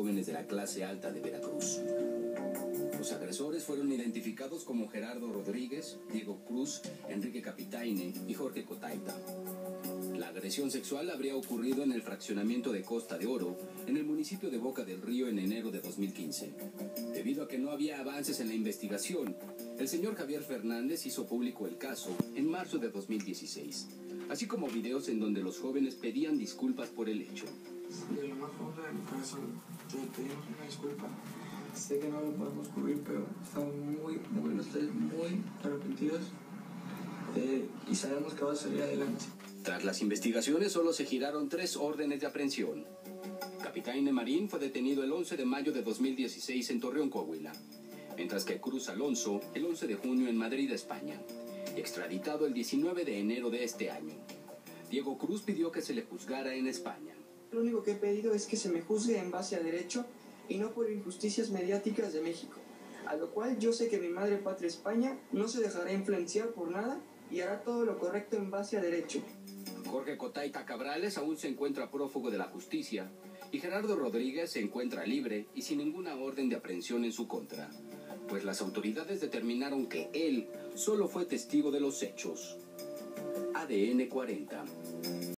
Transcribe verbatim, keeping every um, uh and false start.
jóvenes de la clase alta de Veracruz. Los agresores fueron identificados como Gerardo Rodríguez, Diego Cruz, Enrique Capitaine y Jorge Cotaita. La agresión sexual habría ocurrido en el fraccionamiento de Costa de Oro, en el municipio de Boca del Río, en enero de dos mil quince. Debido a que no había avances en la investigación, el señor Javier Fernández hizo público el caso en marzo de dos mil dieciséis, así como videos en donde los jóvenes pedían disculpas por el hecho. De lo más profundo de mi corazón, te pedimos una disculpa. Sé que no lo podemos cubrir, pero estamos muy, muy, los tres muy arrepentidos eh, y sabemos que va a salir adelante. Tras las investigaciones, solo se giraron tres órdenes de aprehensión. Capitaine Marín fue detenido el once de mayo de dos mil dieciséis en Torreón, Coahuila, mientras que Cruz Alonso el once de junio en Madrid, España, y extraditado el diecinueve de enero de este año. Diego Cruz pidió que se le juzgara en España. Lo único que he pedido es que se me juzgue en base a derecho y no por injusticias mediáticas de México, a lo cual yo sé que mi madre patria España no se dejará influenciar por nada y hará todo lo correcto en base a derecho. Jorge Cotaita Cabrales aún se encuentra prófugo de la justicia y Gerardo Rodríguez se encuentra libre y sin ninguna orden de aprehensión en su contra, pues las autoridades determinaron que él solo fue testigo de los hechos. A D N cuarenta.